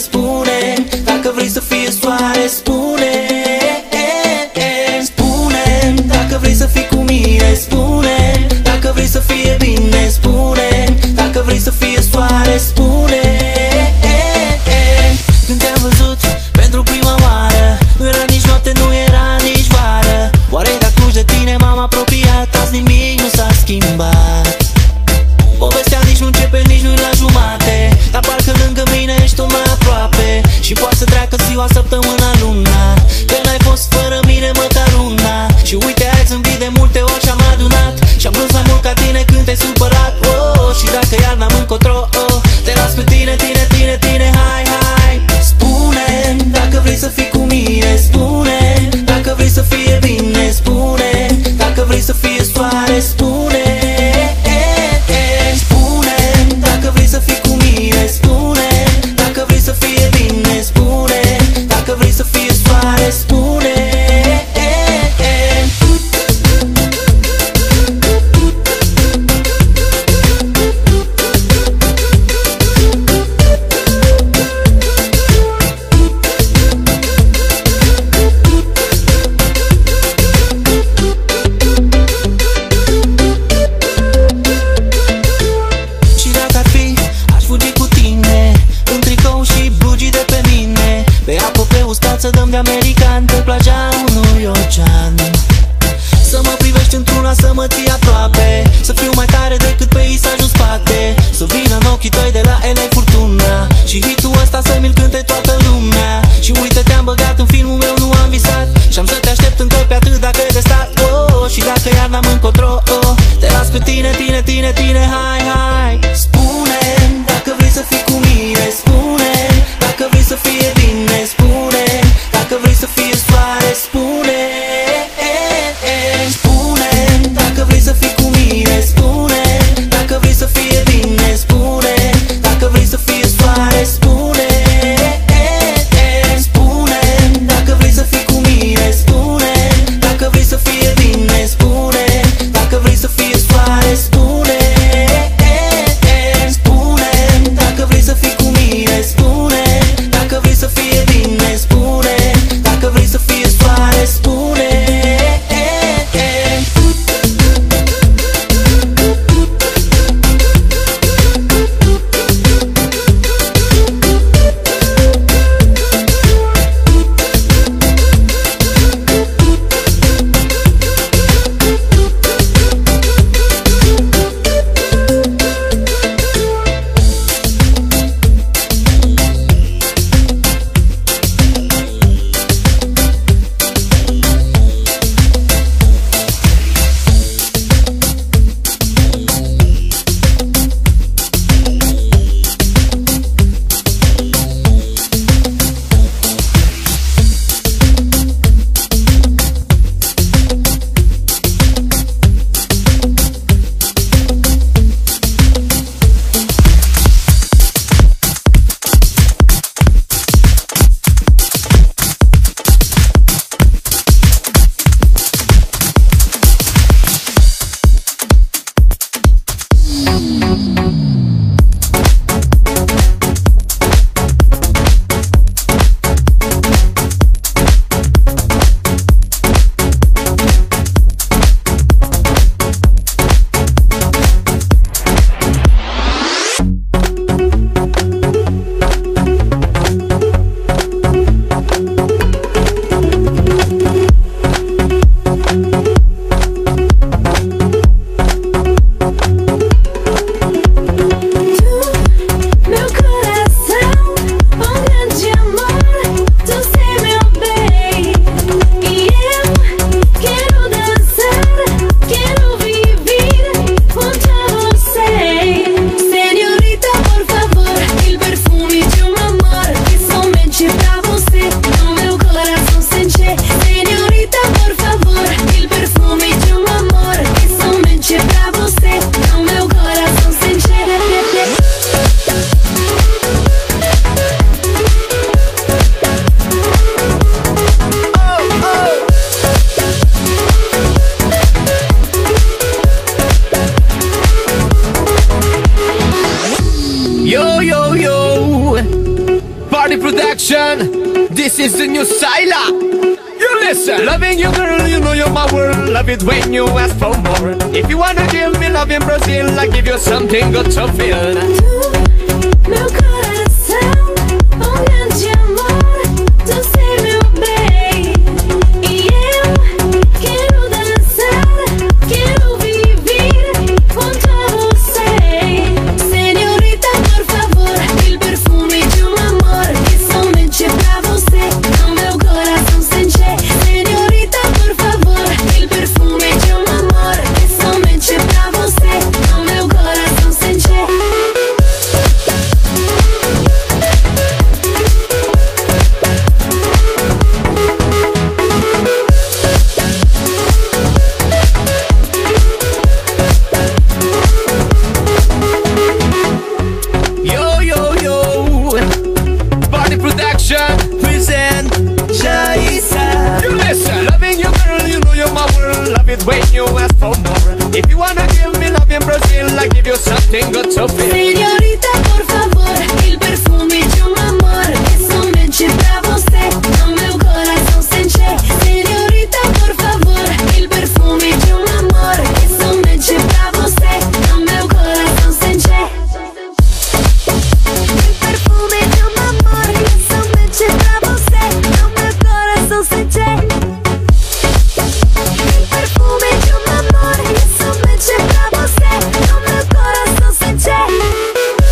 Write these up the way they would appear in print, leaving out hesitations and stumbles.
spune. Dacă vrei să fie soare, spune. Spune, dacă vrei să fii cu mine, spune. Dacă vrei să fie bine, spune. Dacă vrei să fie soare, spune. Când te-am văzut pentru prima oară, nu era nici noapte, nu era nici vară. Oare de atunci de tine m-am apropiat, azi nimic nu s-a schimbat. Povestea nici nu începe, nici nu-i la jumate, dar parcă lângă mine ești tot mai aproape. Și poate să treacă ziua, săptămâna, luna, că n-ai fost fără mine măcar una. Și uite, ai zâmbit de multe ori și-am adunat, și-am plâns mai mult ca tine când te-ai supărat. Și dacă iar n-am încotro, te las pe tine, hai, hai. Spune, dacă vrei să fii cu mine, spune. Dacă vrei să fie bine, spune. Dacă vrei să fie soare, spune. Spune, dacă vrei să fii cu mine, spune. Dacă vrei să fie bine, spune. Dacă vrei să fie soare, spune. Să dăm de american pe plaja unui ocean. Să mă privești într-una, să mă ții aproape, să fiu mai tare decât peisajul spate. Să vină în ochii tăi de la LA furtuna și hitul ăsta să mi-l cânte toată lumea. Și uite, te-am băgat în filmul meu, nu am visat, și-am să te aștept încă pe atât dacă e de stat. Și dacă iar n-am încotro, te las pe tine, hai, hai. Spune, dacă vrei să fii cu mine, spune. Dacă vrei să fie bine, spune. Dacă vrei să fie soare, spune. Spune, dacă vrei să Party production, this is the new style. You listen. Loving you girl, you know you're my world. Love it when you ask for more. If you wanna give me love in Brazil, I give you something good to feel. Tu, meu coração, um grande amor. Tu sei meu bem. E eu quero dançar, quero viver com você. Señorita, por favor, il perfume de amor que somente pra você. No meu coração sente. Señorita, por favor, il perfume de amor que somente pra você. No meu coração sente. Yo, yo, yo. Party production, present Jaisa. You listen. Loving you girl, you know you're my world. Love it when you ask for more. If you wanna give me love in Brazil, I give you something good to feel. Señorita, por favor, il perfume de amor que somente pra você. No meu coração sente. Señorita, por favor, il perfume de amor que somente pra você. No meu coração sente. Il perfume de amor que somente pra você. No meu coração sente. Il perfume de amor que somente pra você. No meu coração sente.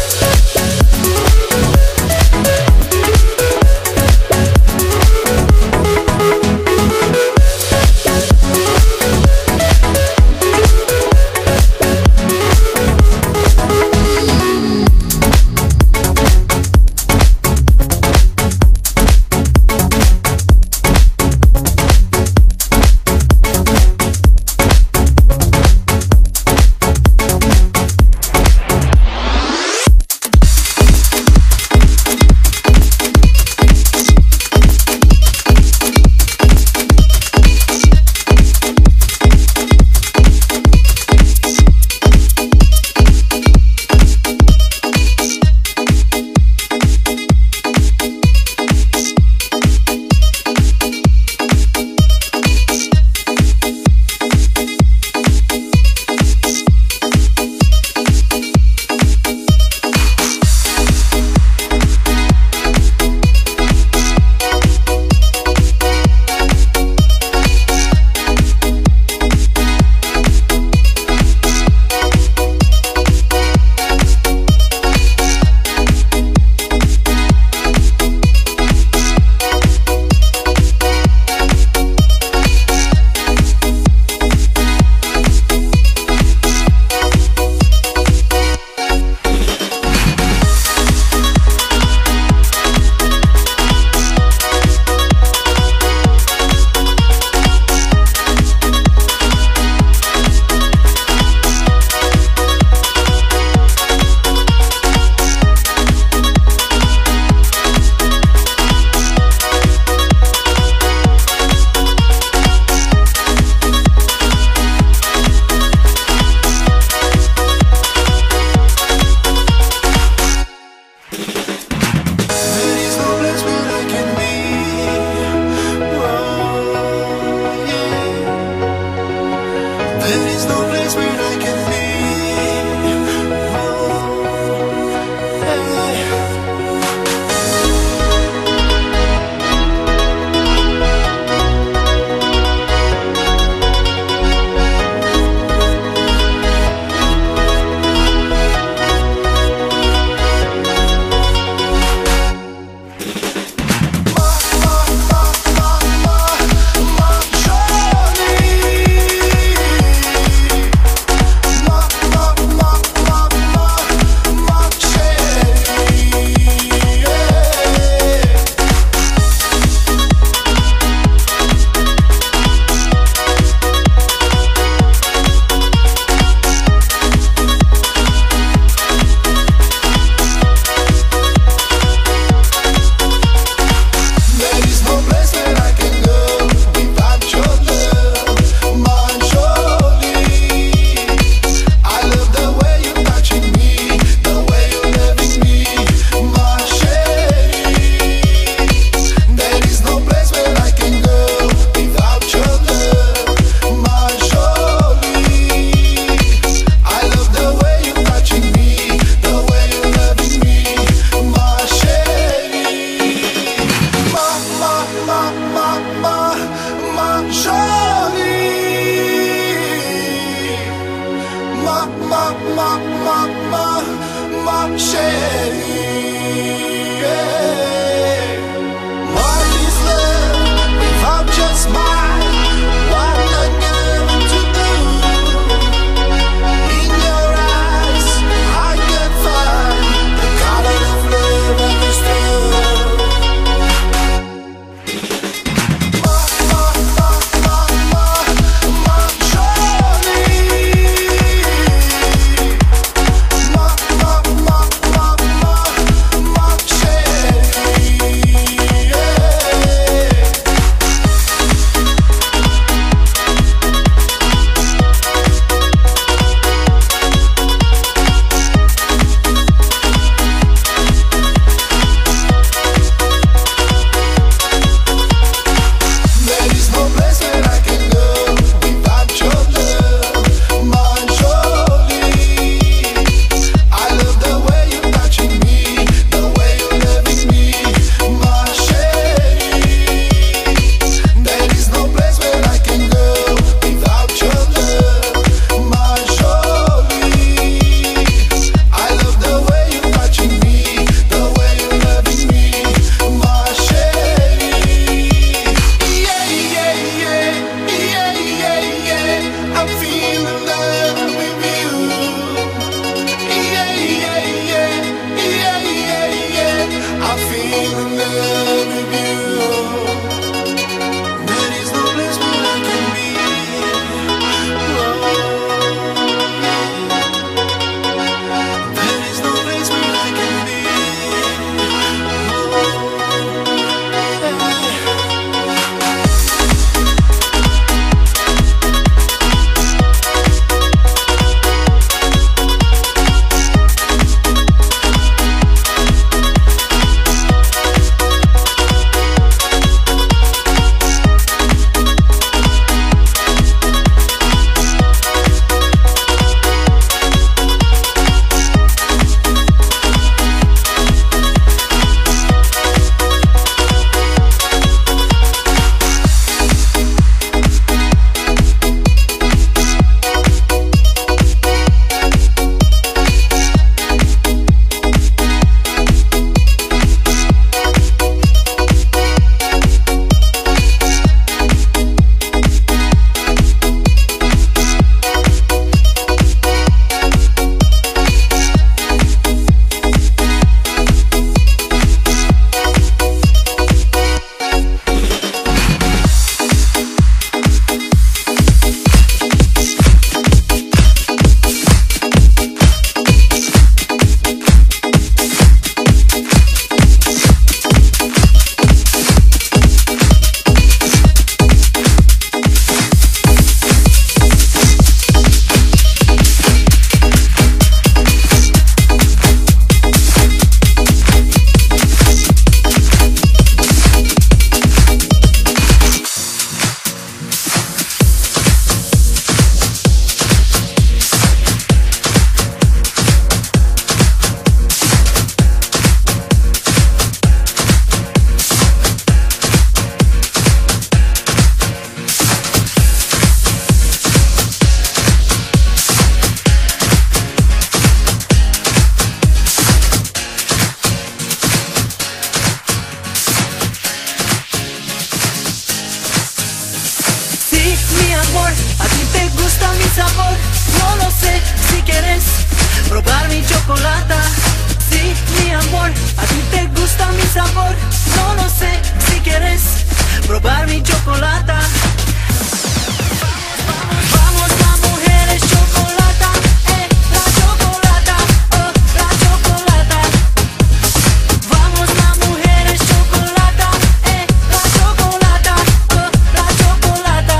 sabor, no lo sé si quieres probar mi chocolate. Sí, mi amor, a ti te gusta mi sabor, no lo sé si quieres probar mi chocolate. Vamos, las mujeres chocolate, la chocolate, oh, la chocolate. Vamos, las mujeres chocolate, la chocolate, oh, la chocolate.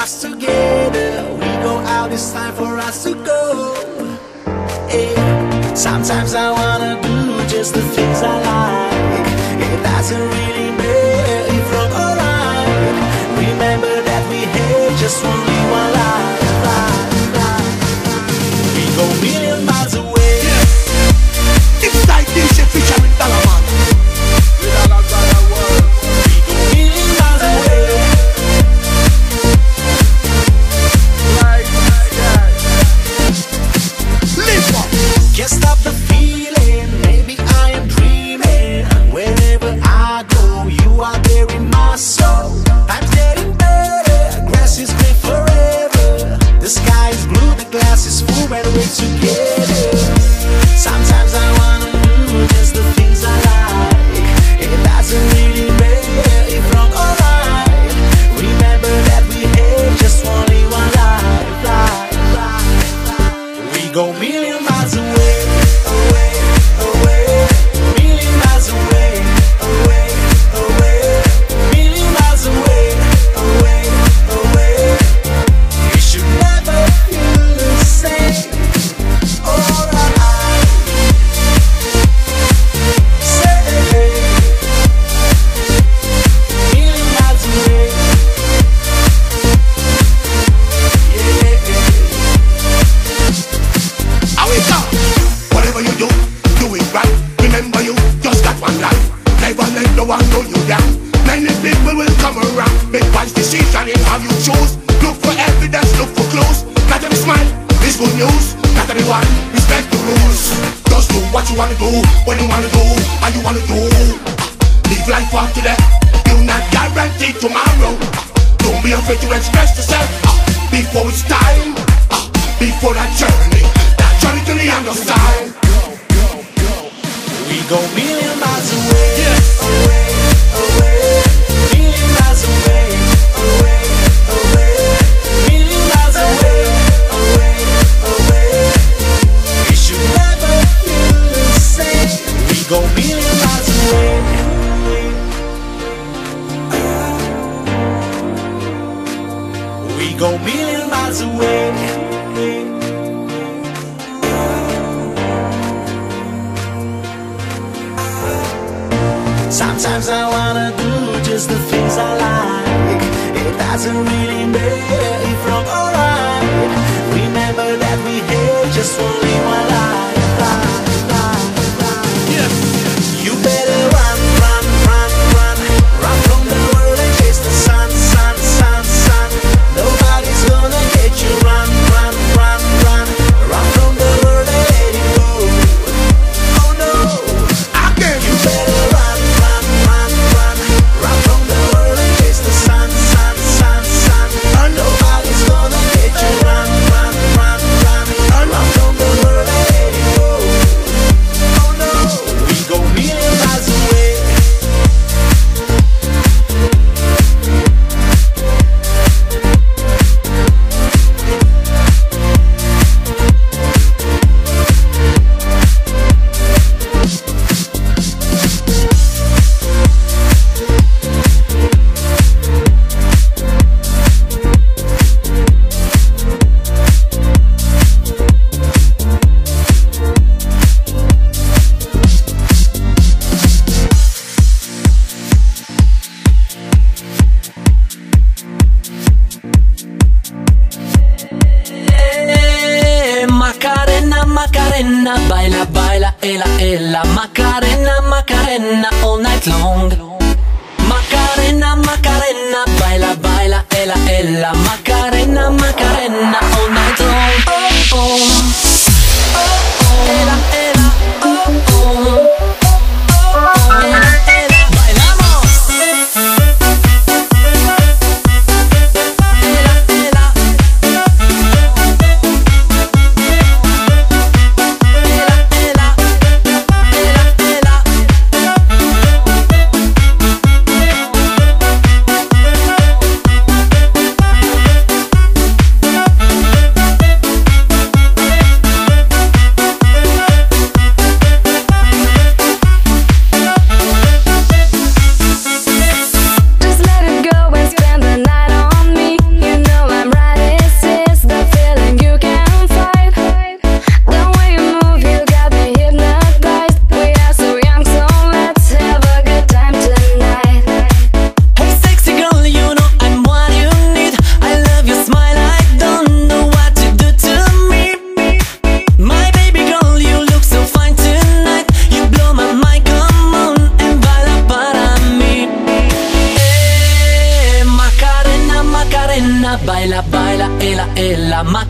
us together. We go out, it's time for us to go. Sometimes I wanna do just the things I like. It doesn't really matter if wrong or right. Remember that we have just only one life. We go million miles away. It's like DJ Fisher with Dalaman. We go million miles away. Live up. Can't stop the feeling, maybe I am dreaming. Wherever I go, you are there in my soul. Time's getting better, grass is green forever. The sky is blue, the glass is full, and we're together. Sometimes I wanna do just the things I like. It doesn't really matter if wrong or right. Remember that we have just only one life. We go million miles away, away, away, million miles away, away, away, million miles away, away, away. We should never feel the same. Alright, say million miles away, yeah. How we go? Whatever you do, do it right. Remember you just got one life. Never let no one know you down. Many people will come around. Make wise decision in how you choose. Look for evidence, look for clues. Not every smile is good news. Not everyone respect the rules. Just do what you wanna do, when you wanna do, how you wanna do. Live life for today. You're not guaranteed tomorrow. Don't be afraid to express yourself before it's time. Before that journey to the other side. We go million miles away, away, away, million miles away, away, away, million miles away, away, away. We should never feel the same. We go million miles away. We go million miles away. Sometimes I wanna do just the things I like. It doesn't really matter if wrong or right. Remember that we have just only one life. You better run, run, run, run. Run from the world and chase the sun, sun, sun, sun. Nobody's gonna get you. Run, run, run, run. Run from the world and let it go. Oh no, Again. you better run, run, run, run. Run from the world and chase the sun, sun, sun, sun. Nobody's gonna get you. Run, run, run, run. Run from the world and let it go. Oh no, we go million miles away. Macarena, Macarena, baila, baila, ella, ella. Macarena, Macarena, all night long. Macarena, Macarena, baila, baila, ella, ella. Macarena, Macarena, all night long. Oh, oh, oh, oh, ella, ella, oh, oh, oh, ella, ella. Bailamos. Ella, ella.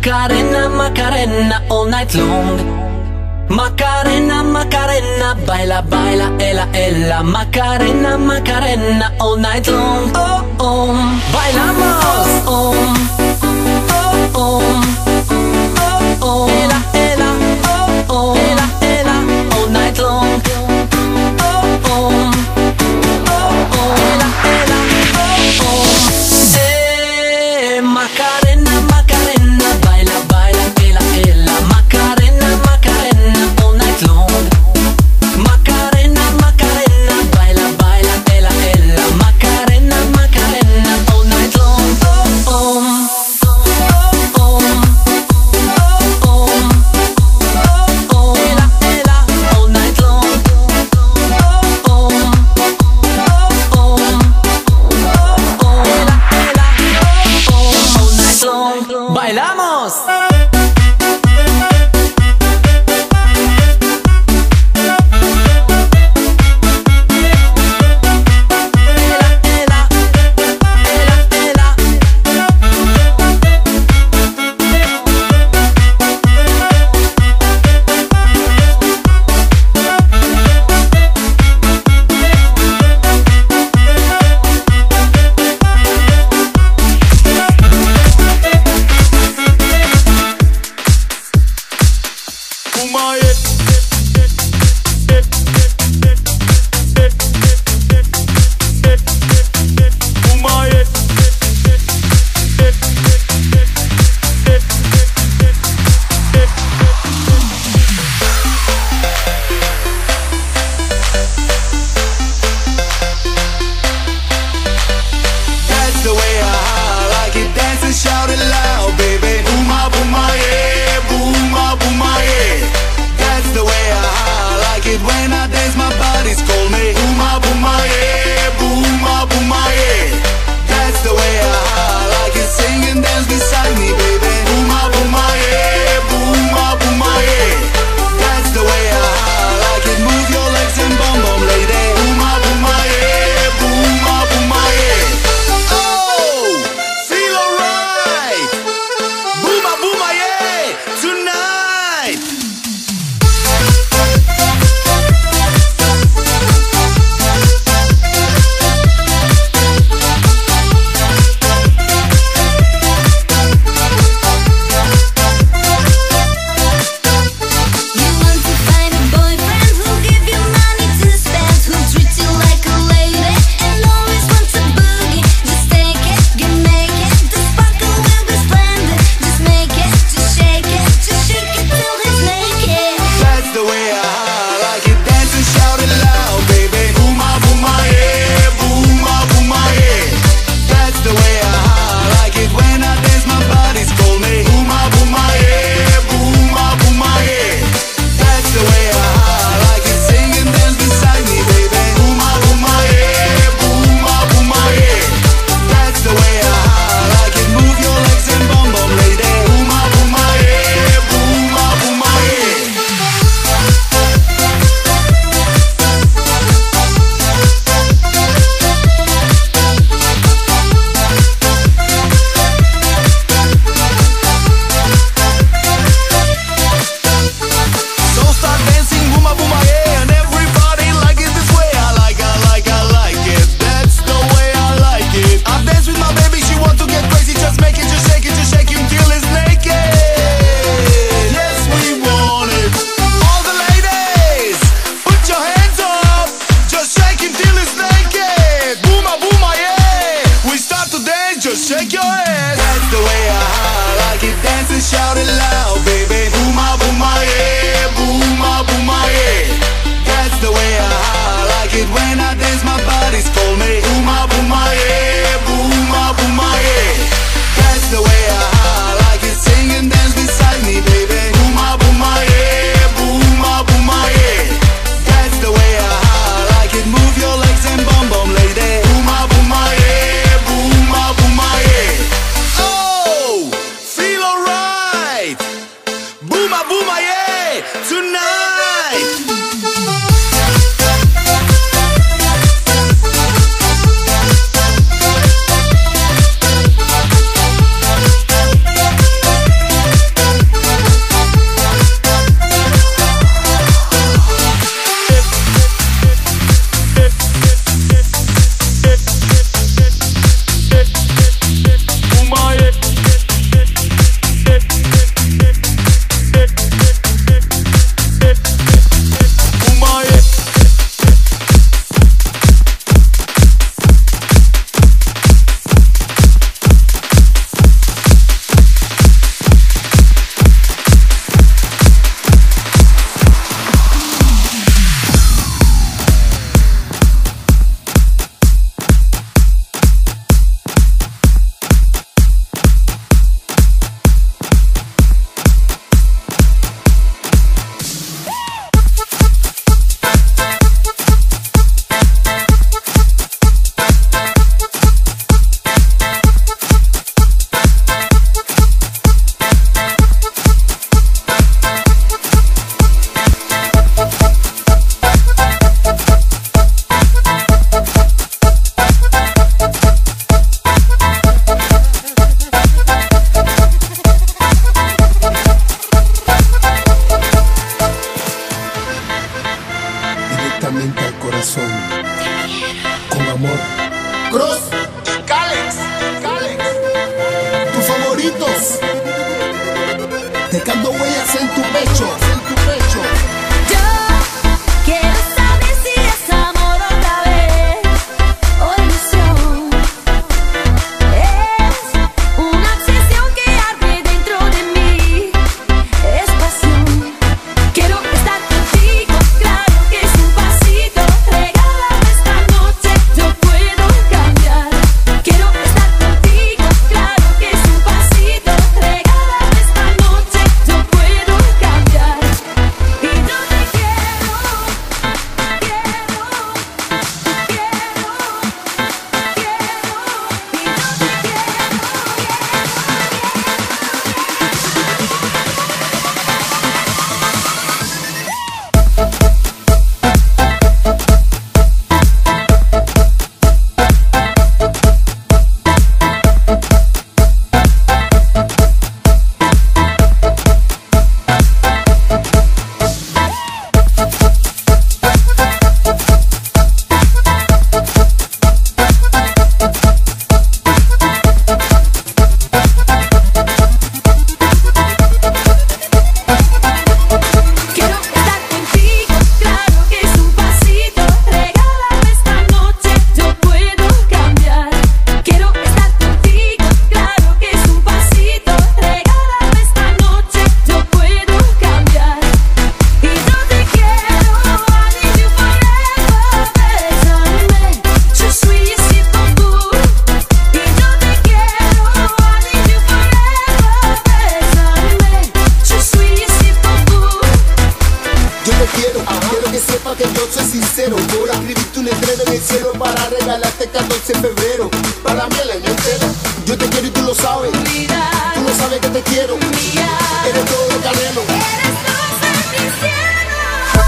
Macarena, Macarena, all night long. Macarena, Macarena, baila, baila, ella, ella. Macarena, Macarena, all night long. Oh, oh, bailamos. Oh, oh, oh, oh, oh, ella, ella. Oh, oh, ella, ella, all night long. Oh, oh, oh, oh, ella, ella. Oh, oh, Macarena, Macarena, baila, baila, ella, ella. Macarena, Macarena, all night long. Macarena, Macarena, baila, baila, ella, ella. Macarena, Macarena, all night long. Oh, oh, oh, oh, oh, oh, oh, ella, ella, all night long. Oh, oh, oh, oh, oh, ella, ella, oh, all night long. ¡Bailamos! Cross y Calex. Tus favoritos. Dejando huellas en tu pecho. Yo quiero saber si es amor otra vez o ilusión. Es una obsesión que arde dentro de mí. Es pasión. Quiero estar contigo, claro que es un pasito. Regálame esta noche, yo puedo cambiar. Quiero estar contigo, claro que es un pasito. Regálame esta noche, yo puedo cambiar. Y yo te quiero, quiero estar contigo, claro que es un pasito. Regálame esta noche, yo puedo cambiar. Quiero estar contigo, claro que es un pasito. Regálame esta noche, yo puedo cambiar. Y yo te quiero, I need you forever. Bésame, je suis ici pour vous. Y yo te quiero, I need you forever. Bésame, je suis ici pour vous. Yo te quiero que sepa que yo soy sincero. Por escribirte un letrero en el cielo para regalarte 14 de febrero. Para mí el año entero. Yo te quiero y tú lo sabes. Tú no sabes que te quiero. Eres todo lo Canelo. Eres luz en mi cielo.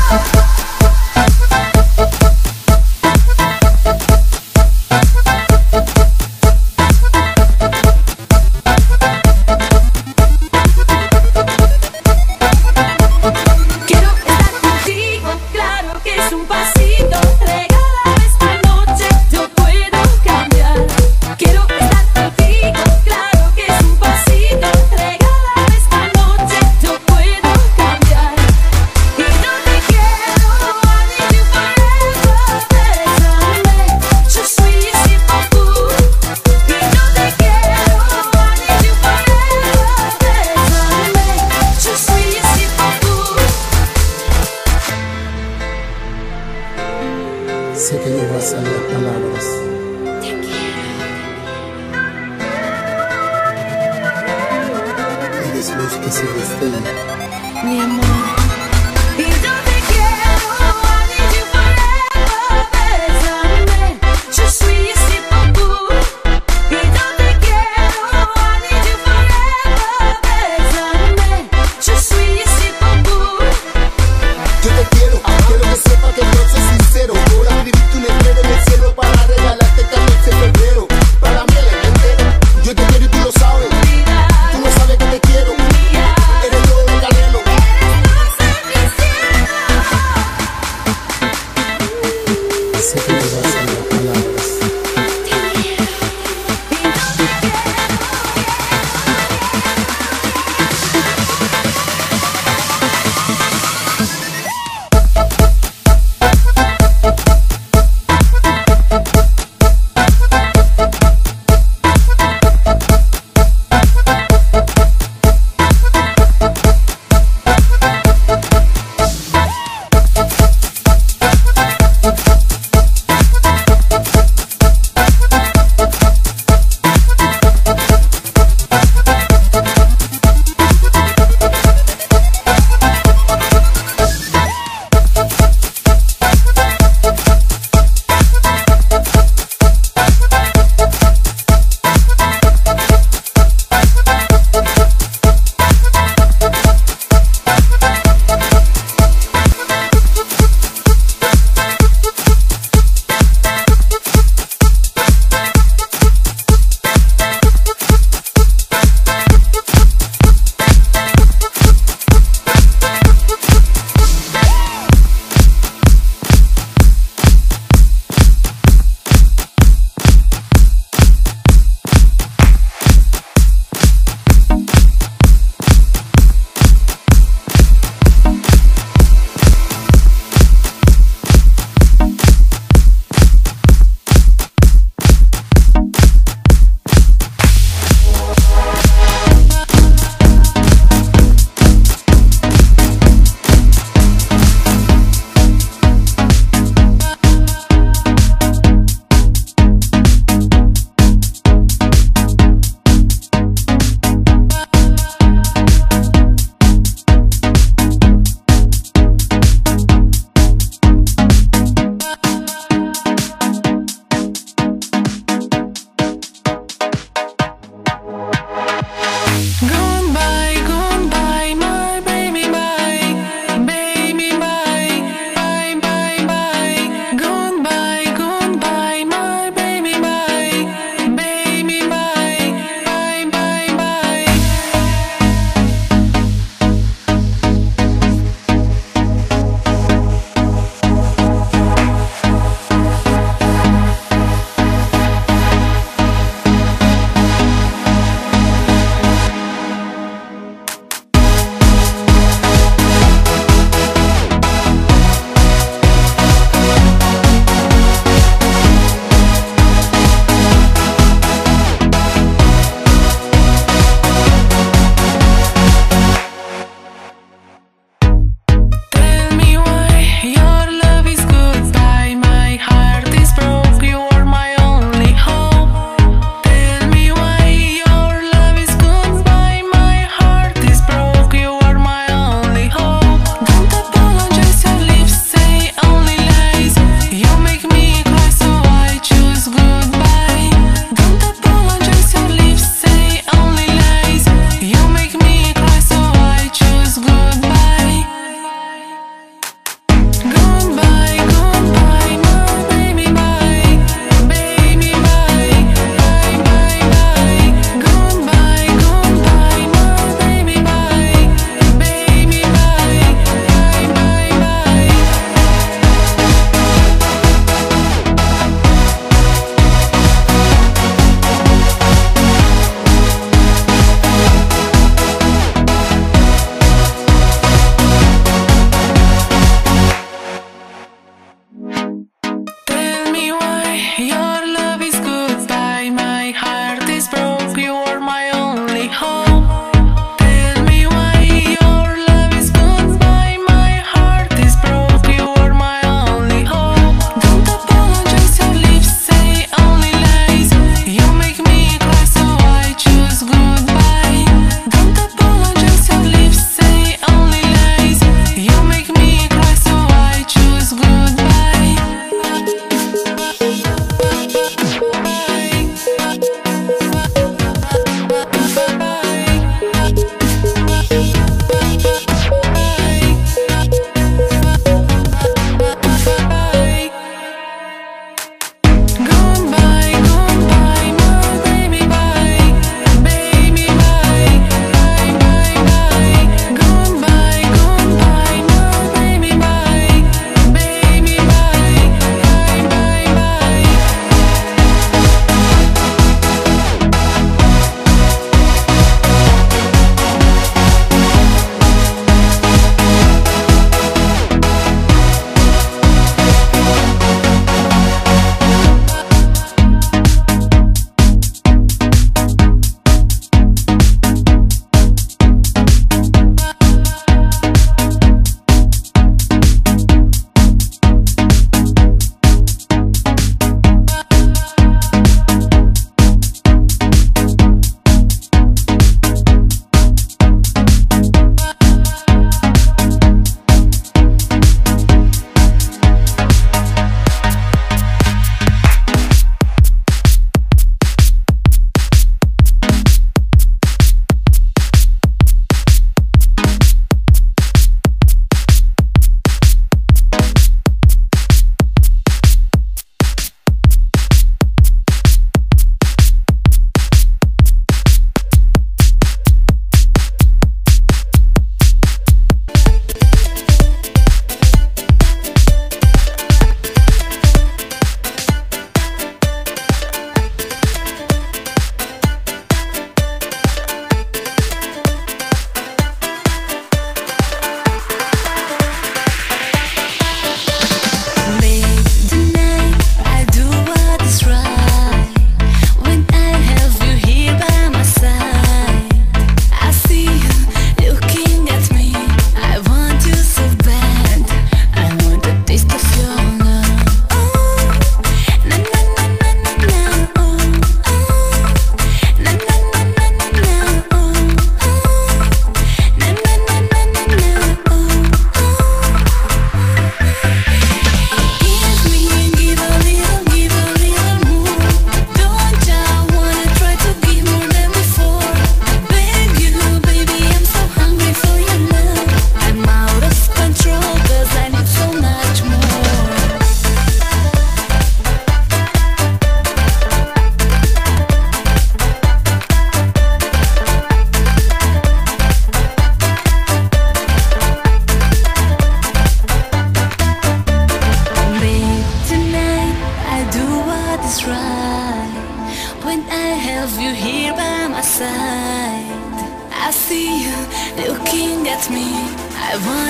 Quiero estar contigo, claro que es un pasito. Regálame esta noche, yo puedo cambiar. Quiero estar contigo, claro que es un pasito. Regálame esta noche, yo puedo cambiar. Y yo te quiero, I need you forever. Bésame, je suis ici pour vous. Y yo te quiero, I need you forever. Bésame, je suis ici pour vous. Sé que no vas a las palabras. Eres luz que se destella. Mi amor. Y yo te quiero, I need you forever. Bésame, je suis ici pour vous. Y yo te quiero, I need you forever. Bésame, je suis ici pour vous. Yo te quiero que sepa que yo soy sincero. Por escribirte un letrero en el cielo para regalarte 14 de febrero. Para mí el año entero. Yo te quiero y tú lo sabes. Tú no sabes que te quiero. Eres todo lo Canelo. Eres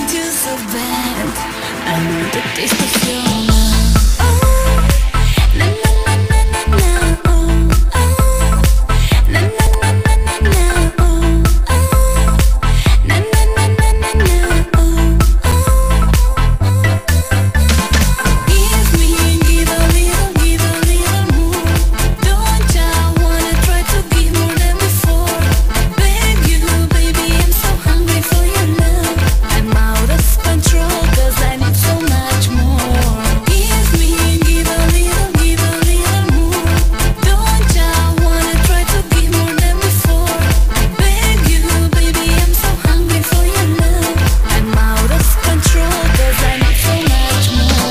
you so bad. I know the taste of your love. Oh, na na na na na na. Oh, oh, na na na na na na. Oh, oh, na na na na na na. Oh, oh. Give me, give a little more. Don't ya wanna try to give more than before? Beg you, baby, I'm so hungry for your love. I'm out of control 'cause I need so much more. Give me, give a little more. Don't ya wanna try to give more than before? Beg you, baby, I'm so hungry for your love. I'm out of control 'cause I need so much more.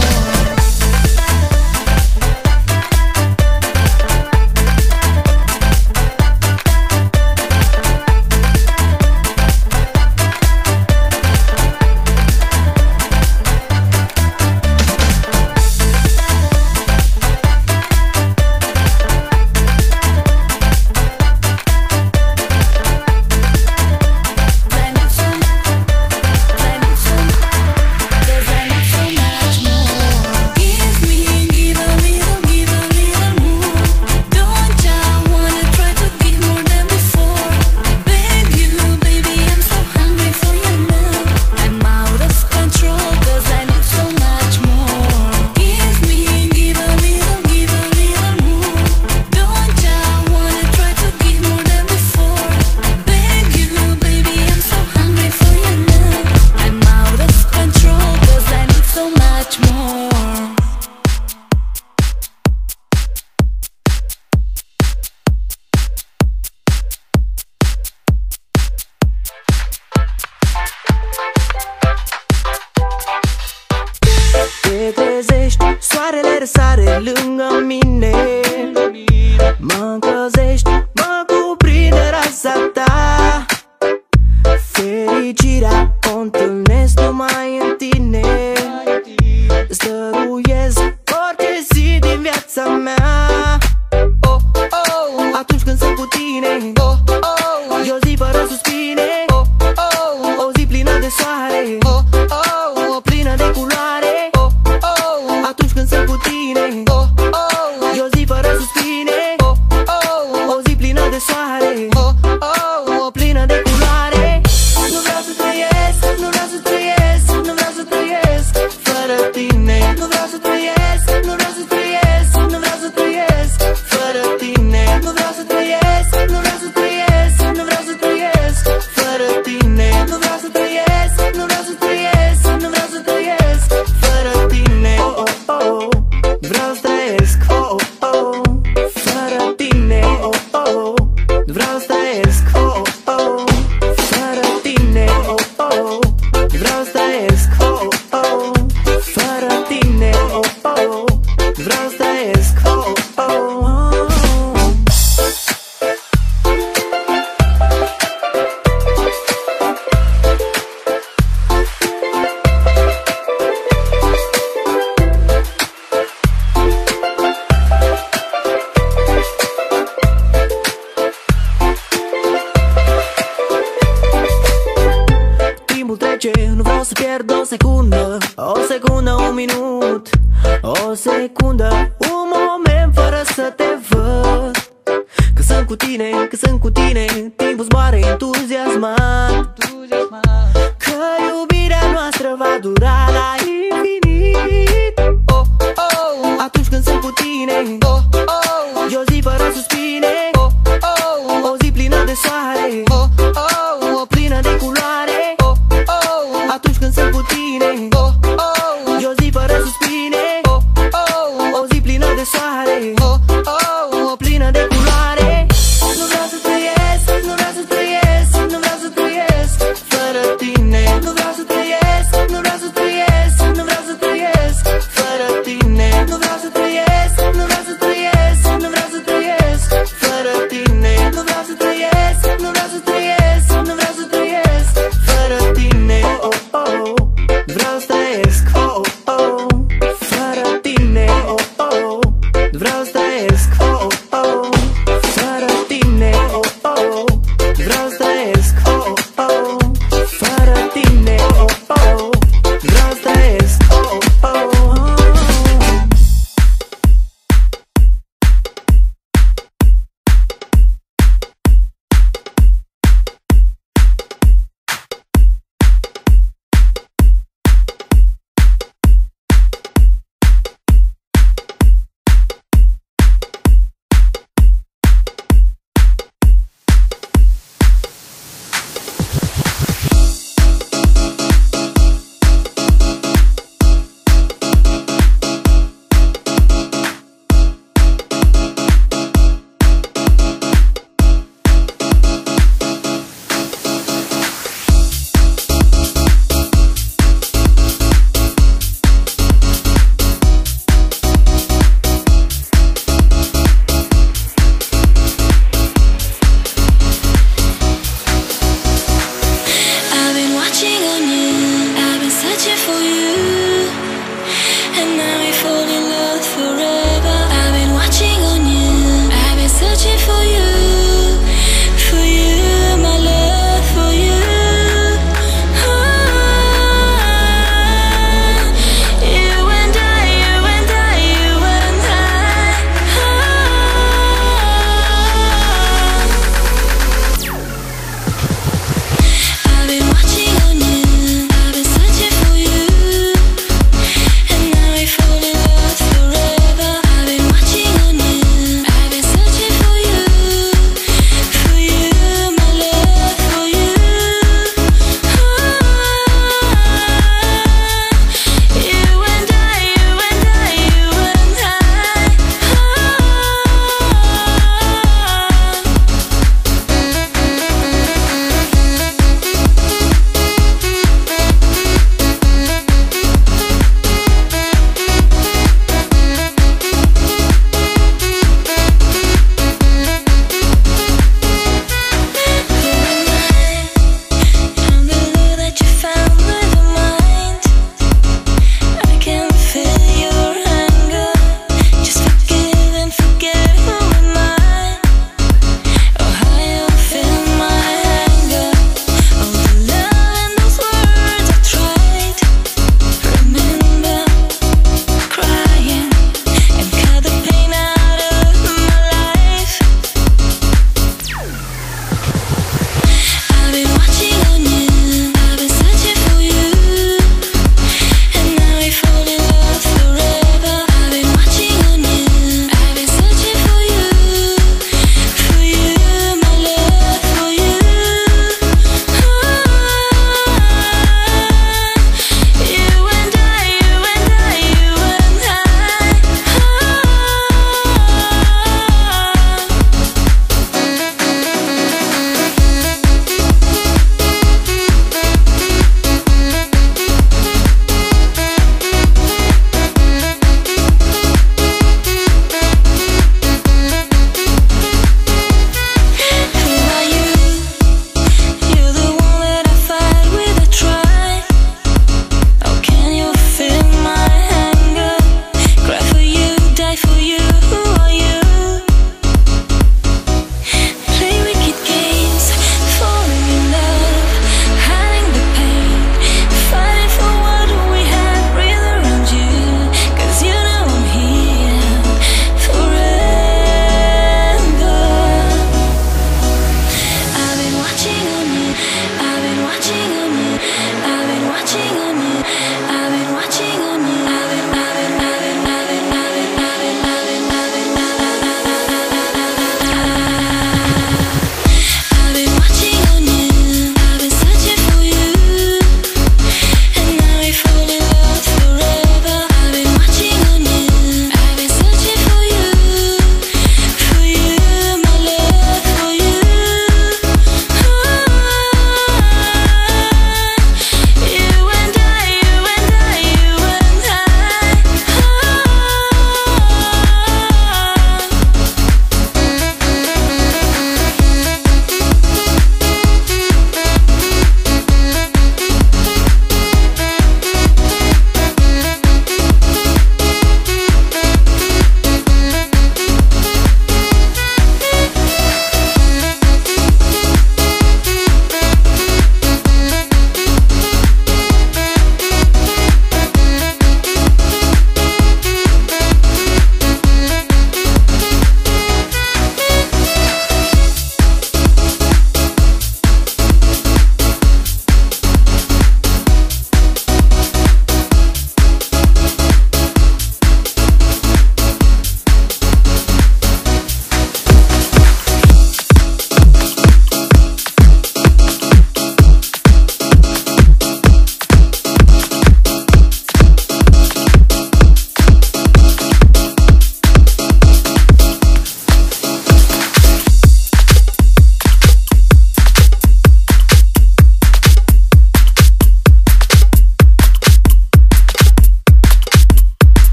Te trezești, soarele răsare lângă mine. Mă încălzești, mă cuprinde raza ta. Fericirea o întâlnesc numai în tine. Îți dăruiesc orice zi din viața mea. Oh, oh, atunci când sunt cu tine. Oh, oh, e o zi fără suspine. Oh, oh, o zi plină de soare. Oh, oh, o plină de culoare. Oh, oh, atunci când sunt cu tine. Oh, oh, e o zi fără suspine. Oh, oh, o zi plină de soare. Oh, oh, o plină de culoare. Nu vreau să trăiesc, nu vreau să trăiesc, nu vreau să trăiesc fără tine. Nu vreau să trăiesc, nu vreau să trăiesc, nu vreau să trăiesc fără tine. Nu vreau să trăiesc, nu vreau să trăiesc, nu vreau să trăiesc fără tine. Nu vreau să trăiesc, nu vreau să trăiesc, nu vreau să trăiesc fără tine. Oh, oh, oh, vreau să trăiesc. Oh, oh, oh, fără tine. Oh, oh, vreau să trăiesc. Oh, oh, fără tine. Oh, oh, vreau să trăiesc. Oh, oh, fără tine. Oh, oh, vreau să trăiesc. Oh, oh, oh. Timpul trece, nu vreau să pierd o secundă. O secundă, un minut. O secundă, un moment fără să te văd. Că sunt cu tine, că sunt cu tine. Timpul zboară entuziasmat. Că iubirea noastră va dura la infinit. Oh, oh, atunci când sunt cu tine. Oh, oh, e o zi fără suspine. Oh, oh, o zi plină de soare. Oh, oh, o plină de culoare. Oh, oh, atunci când sunt cu tine. Oh, oh, e o zi fără suspine. Oh, oh, o zi plină de soare. Oh, oh, o plină de culoare. Nu vreau să trăiesc, nu vreau să trăiesc, nu vreau să trăiesc fără tine. Nu vreau să trăiesc, nu vreau să trăiesc, nu vreau să trăiesc fără tine. Nu vreau să trăiesc, nu vreau să trăiesc, nu vreau să trăiesc fără tine. Nu vreau să trăiesc, nu vreau să trăiesc, nu vreau să trăiesc fără tine. Oh, oh, oh, vreau să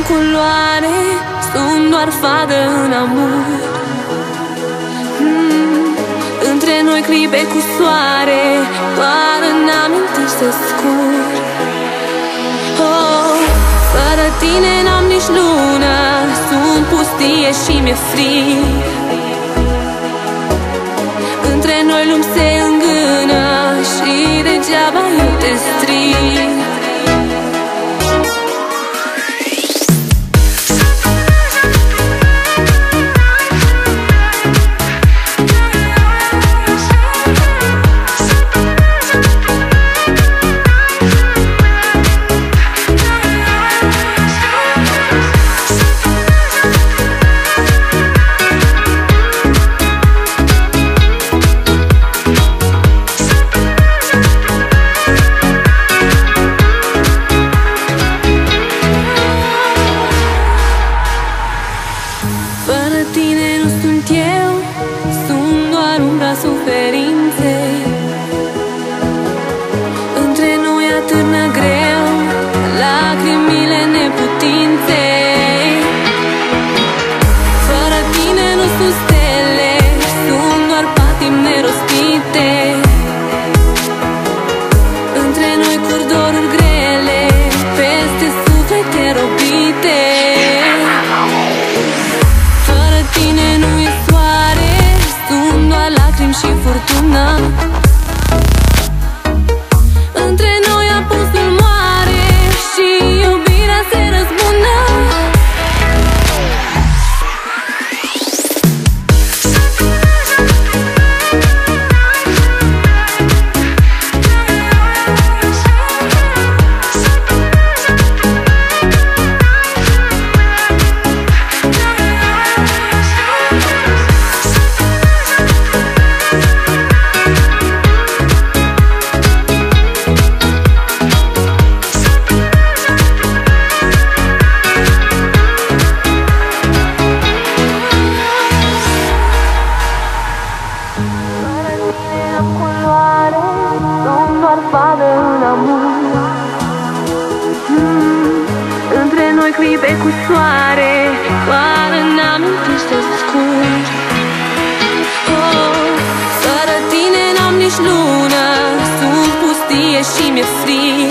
culoare, sunt doar fadă în amur. Între noi clipe cu soare, doar în amintiri se scurg. Oh, fără tine n-am nici lună, sunt pustie și mi-e frig. Între noi lumi se îngână și degeaba eu te strig. clipe cu soare, doar în amintiri se scurg. Oh, fără tine n-am nici lună, sunt pustie și mi-e frig.